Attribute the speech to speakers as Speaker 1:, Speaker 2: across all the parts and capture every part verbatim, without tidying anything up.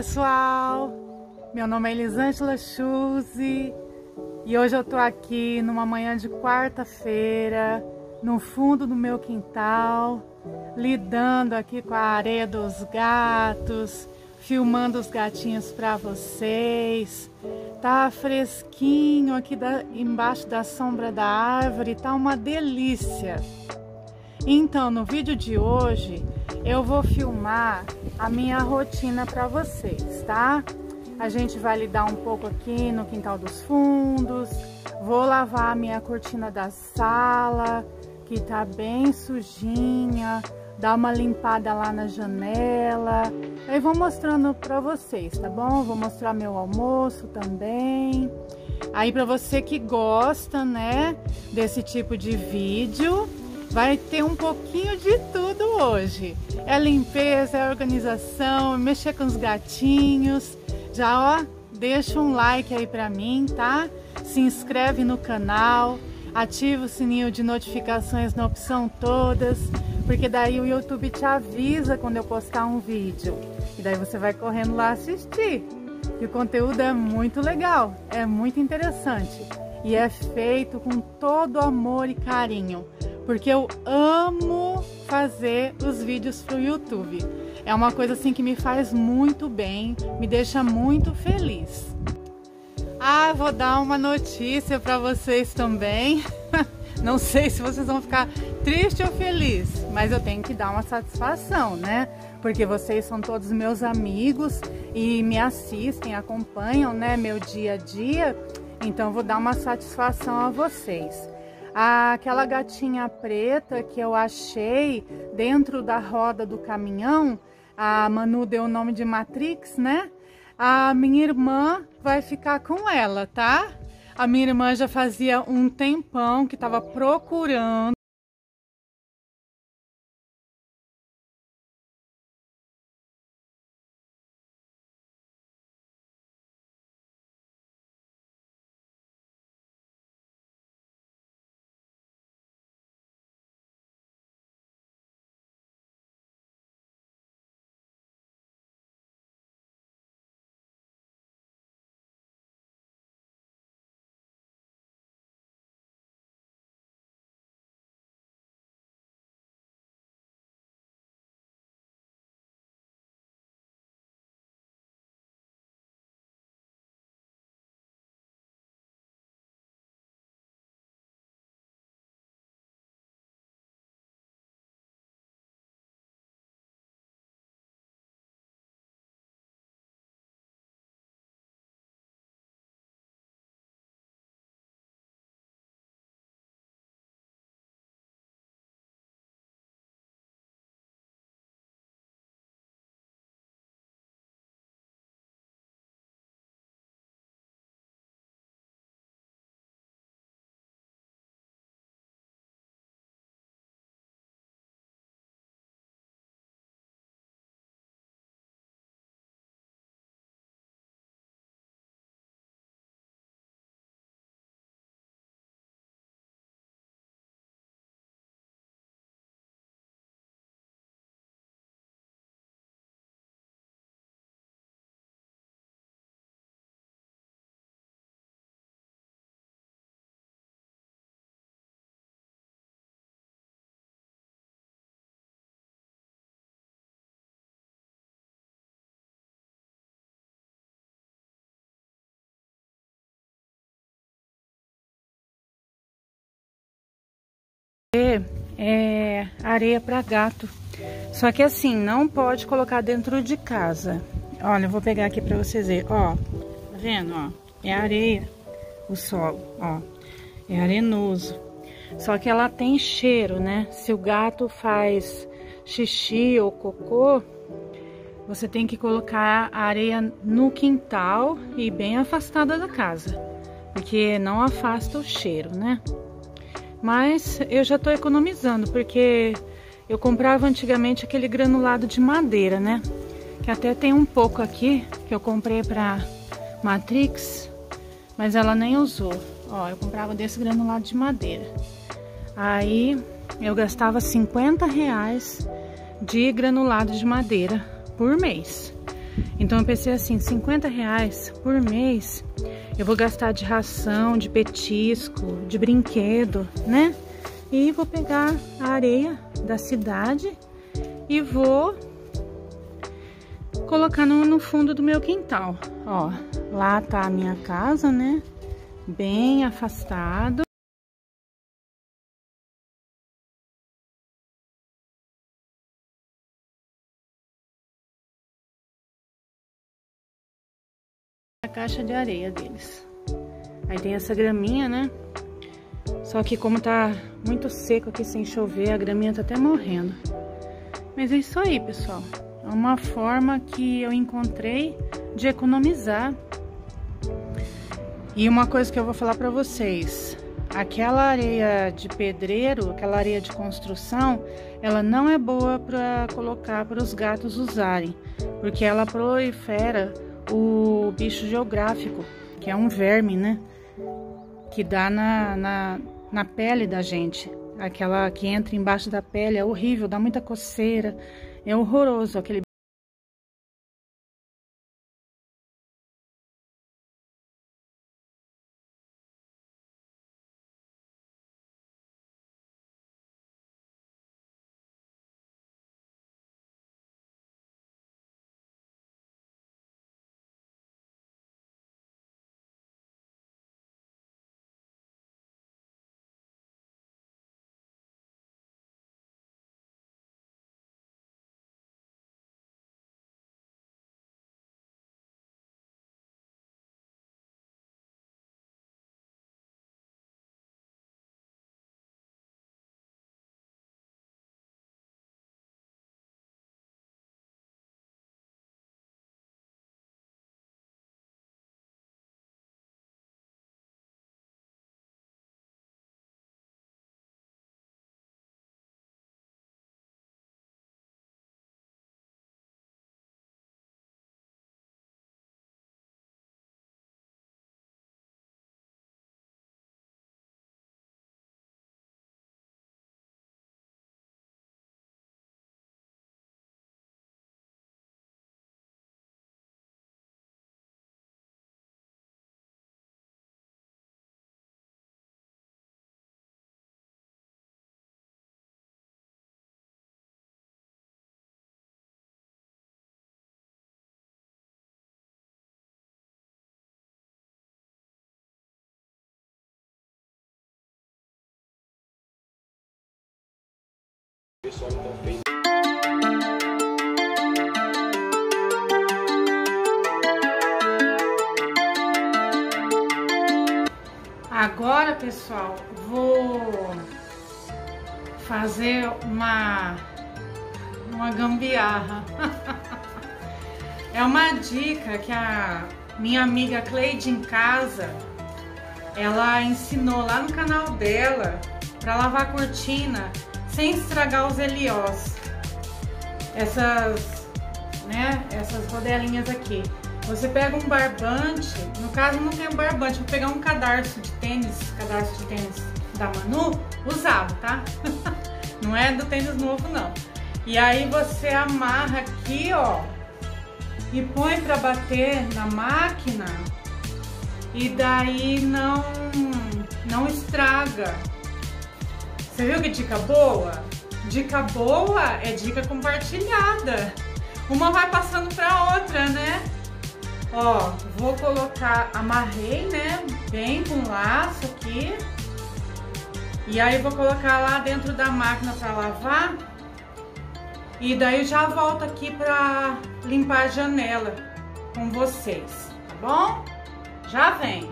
Speaker 1: pessoal, meu nome é Elisângela Chuzzi e hoje eu tô aqui numa manhã de quarta-feira, no fundo do meu quintal, lidando aqui com a areia dos gatos, filmando os gatinhos para vocês. Tá fresquinho aqui da, embaixo da sombra da árvore, tá uma delícia. Então, no vídeo de hoje, eu vou filmar a minha rotina para vocês, tá? A gente vai lidar um pouco aqui no quintal dos fundos, vou lavar a minha cortina da sala, que tá bem sujinha, dar uma limpada lá na janela. Aí vou mostrando para vocês, tá bom? Vou mostrar meu almoço também. Aí para você que gosta, né, desse tipo de vídeo, vai ter um pouquinho de tudo hoje. É limpeza, é organização, mexer com os gatinhos. Já, ó, deixa um like aí pra mim, tá? Se inscreve no canal, ativa o sininho de notificações na opção todas, porque daí o YouTube te avisa quando eu postar um vídeo. E daí você vai correndo lá assistir. E o conteúdo é muito legal, é muito interessante. E é feito com todo amor e carinho, porque eu amo fazer os vídeos pro YouTube. É uma coisa assim que me faz muito bem, me deixa muito feliz. Ah, vou dar uma notícia para vocês também. Não sei se vocês vão ficar tristes ou felizes, mas eu tenho que dar uma satisfação, né? Porque vocês são todos meus amigos e me assistem, acompanham, né, meu dia a dia. Então eu vou dar uma satisfação a vocês. Aquela gatinha preta que eu achei dentro da roda do caminhão, a Manu deu o nome de Matrix, né? A minha irmã vai ficar com ela, tá? A minha irmã já fazia um tempão que estava procurando. É areia para gato, só que assim, não pode colocar dentro de casa. Olha, eu vou pegar aqui para vocês verem, ó, tá vendo, ó, é areia, o solo, ó, é arenoso, só que ela tem cheiro, né? Se o gato faz xixi ou cocô, você tem que colocar a areia no quintal e bem afastada da casa, porque não afasta o cheiro, né? Mas eu já tô economizando, porque eu comprava antigamente aquele granulado de madeira, né? Que até tem um pouco aqui, que eu comprei pra Matrix, mas ela nem usou. Ó, eu comprava desse granulado de madeira. Aí eu gastava cinquenta reais de granulado de madeira por mês. Então eu pensei assim, cinquenta reais por mês eu vou gastar de ração, de petisco, de brinquedo, né? E vou pegar a areia da cidade e vou colocar no, no fundo do meu quintal. Ó, lá tá a minha casa, né? Bem afastado. A caixa de areia deles. Aí tem essa graminha, né? Só que como tá muito seco aqui sem chover, a graminha tá até morrendo. Mas é isso aí, pessoal. É uma forma que eu encontrei de economizar. E uma coisa que eu vou falar pra vocês. Aquela areia de pedreiro, aquela areia de construção, ela não é boa pra colocar para os gatos usarem. Porque ela prolifera o bicho geográfico, que é um verme, né? Que dá na, na, na pele da gente. Aquela que entra embaixo da pele é horrível, dá muita coceira. É horroroso aquele. Agora, pessoal, vou fazer uma uma gambiarra. É uma dica que a minha amiga Cleide em casa, ela ensinou lá no canal dela para lavar a cortina sem estragar os eliós. Essas, né, essas rodelinhas aqui. Você pega um barbante, no caso não tem um barbante, vou pegar um cadarço de tênis, cadarço de tênis da Manu, usado, tá? Não é do tênis novo, não. E aí você amarra aqui, ó, e põe pra bater na máquina, e daí não, não estraga. Você viu que dica boa? Dica boa é dica compartilhada. Uma vai passando pra outra, né? Ó, vou colocar, amarrei, né, bem com laço aqui. E aí vou colocar lá dentro da máquina pra lavar. E daí já volto aqui pra limpar a janela com vocês, tá bom? Já vem.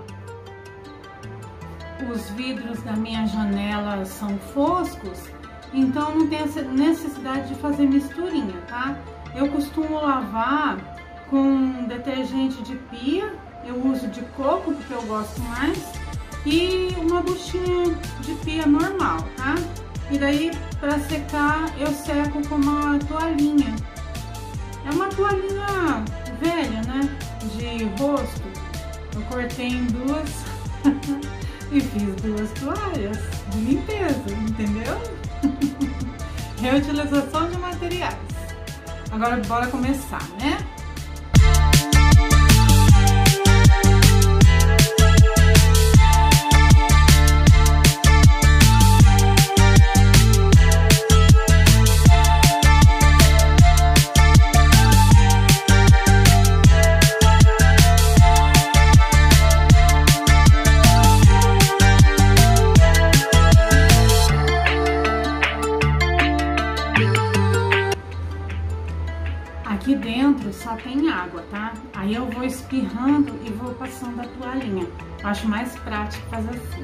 Speaker 1: Os vidros da minha janela são foscos, então não tem necessidade de fazer misturinha, tá? Eu costumo lavar com detergente de pia, eu uso de coco porque eu gosto mais, e uma buchinha de pia normal, tá? E daí, para secar, eu seco com uma toalhinha. É uma toalhinha velha, né? De rosto. Eu cortei em duas e fiz duas toalhas de limpeza, entendeu? Reutilização de materiais. Agora, bora começar, né? lado só tem água, tá? Aí eu vou espirrando e vou passando a toalhinha. Eu acho mais prático fazer assim.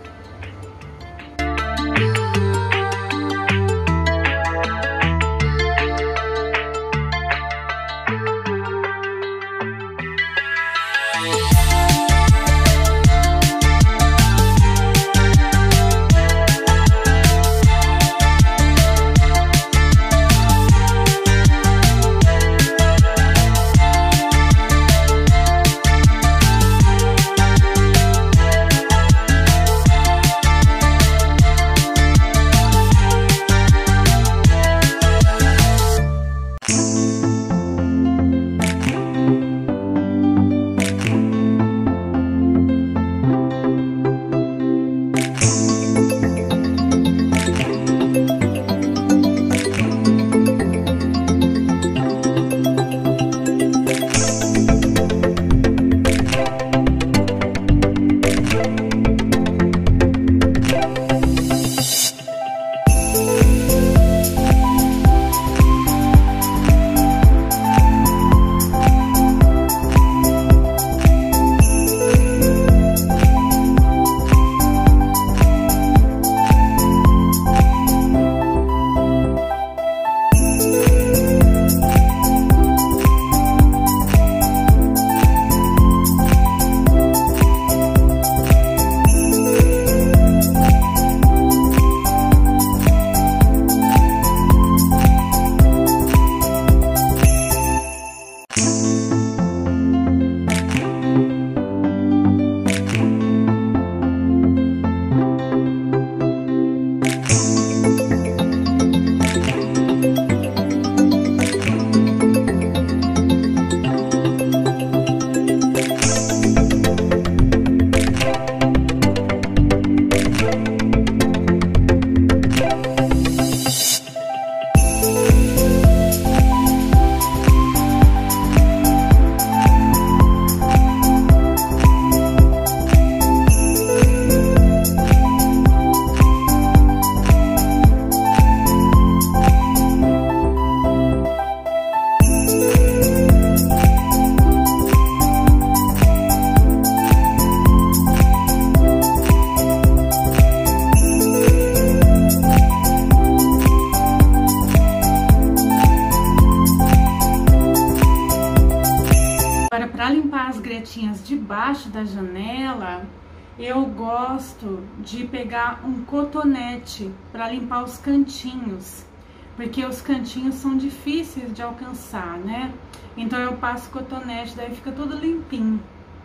Speaker 1: Agora, para limpar as gretinhas debaixo da janela, eu gosto de pegar um cotonete para limpar os cantinhos, porque os cantinhos são difíceis de alcançar, né? Então eu passo cotonete, daí fica tudo limpinho.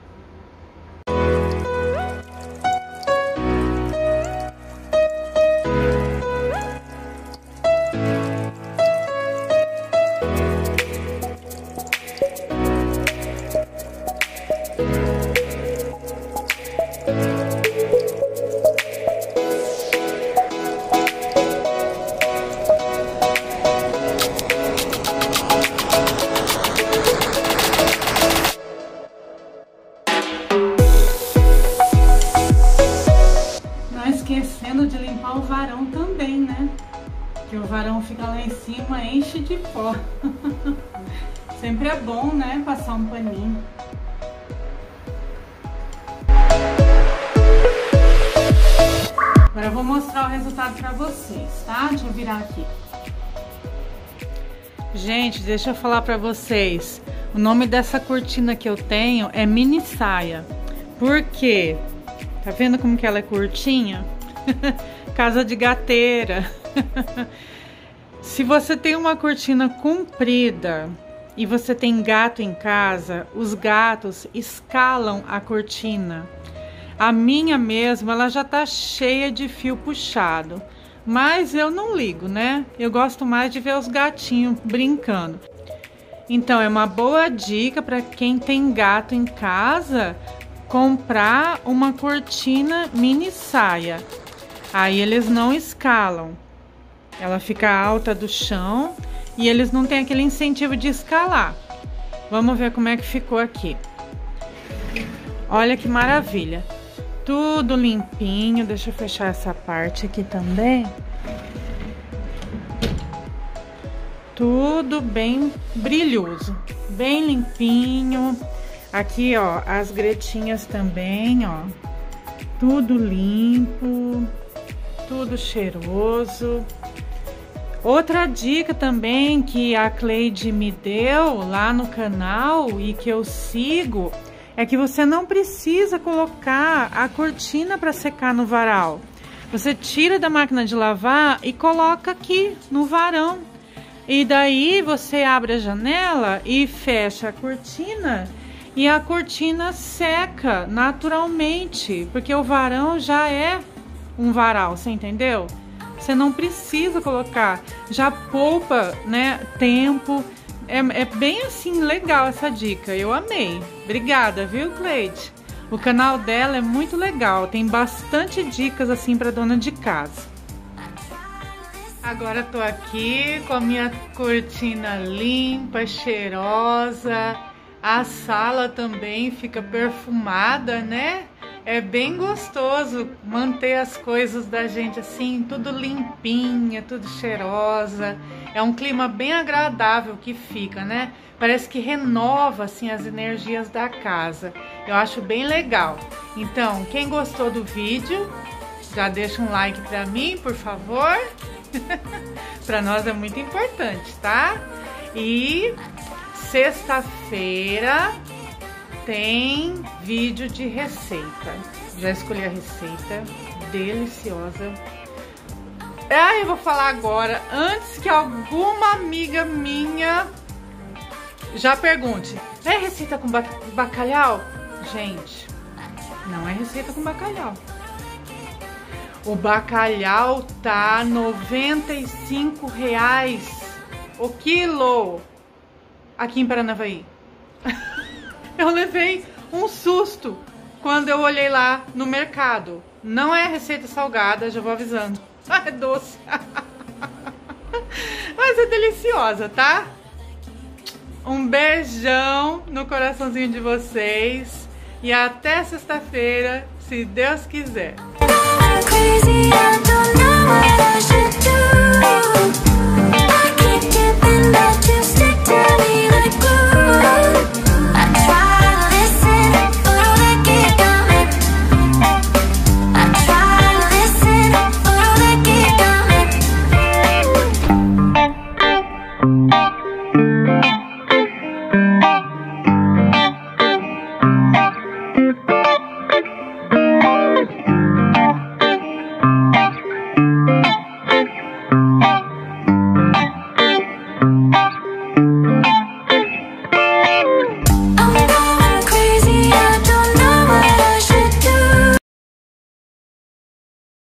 Speaker 1: Esquecendo de limpar o varão também, né? Que o varão fica lá em cima, enche de pó. Sempre é bom, né? Passar um paninho. Agora eu vou mostrar o resultado pra vocês, tá? Deixa eu virar aqui. Gente, deixa eu falar pra vocês. O nome dessa cortina que eu tenho é mini saia. Por quê? Tá vendo como que ela é curtinha? Casa de gateira. Se você tem uma cortina comprida e você tem gato em casa, os gatos escalam a cortina. A minha mesmo, ela já tá cheia de fio puxado, mas eu não ligo, né? Eu gosto mais de ver os gatinhos brincando. Então é uma boa dica para quem tem gato em casa, comprar uma cortina mini saia. Aí eles não escalam. Ela fica alta do chão e eles não têm aquele incentivo de escalar. Vamos ver como é que ficou aqui. Olha que maravilha. Tudo limpinho. Deixa eu fechar essa parte aqui também. Tudo bem brilhoso. bem limpinho. Aqui, ó, as gretinhas também, ó, tudo limpo, tudo cheiroso. Outra dica também que a Cleide me deu lá no canal e que eu sigo é que você não precisa colocar a cortina para secar no varal. Você tira da máquina de lavar e coloca aqui no varão. E daí você abre a janela e fecha a cortina e a cortina seca naturalmente, porque o varão já é um varal, você entendeu? Você não precisa colocar, já poupa, né, tempo. É, é bem assim, legal essa dica, eu amei. Obrigada, viu, Cleide? O canal dela é muito legal, tem bastante dicas assim para dona de casa. Agora tô aqui com a minha cortina limpa, cheirosa. A sala também fica perfumada, né? É bem gostoso manter as coisas da gente assim, tudo limpinha, tudo cheirosa. É um clima bem agradável que fica, né? Parece que renova assim as energias da casa. Eu acho bem legal. Então, quem gostou do vídeo, já deixa um like pra mim, por favor. Pra nós é muito importante, tá? E sexta-feira tem vídeo de receita. Já escolhi a receita, deliciosa. Ah, eu vou falar agora, antes que alguma amiga minha já pergunte: é receita com bacalhau? Gente, não é receita com bacalhau. O bacalhau tá noventa e cinco reais o quilo aqui em Paranavaí. Eu levei um susto quando eu olhei lá no mercado. Não é receita salgada, já vou avisando. É doce. Mas é deliciosa, tá? Um beijão no coraçãozinho de vocês. E até sexta-feira, se Deus quiser.